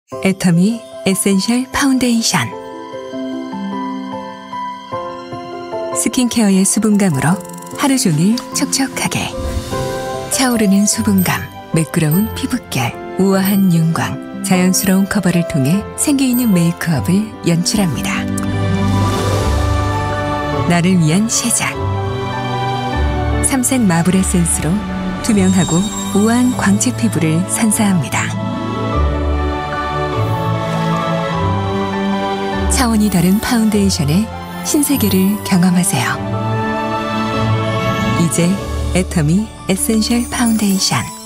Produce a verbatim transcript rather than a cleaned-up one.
애터미 에센셜 파운데이션. 스킨케어의 수분감으로 하루 종일 촉촉하게. 차오르는 수분감, 매끄러운 피부결, 우아한 윤광, 자연스러운 커버를 통해 생기있는 메이크업을 연출합니다. 나를 위한 시작. 삼색 마블 에센스로 투명하고 우아한 광채 피부를 선사합니다. 차원이 다른 파운데이션의 신세계를 경험하세요. 이제 애터미 에센셜 파운데이션.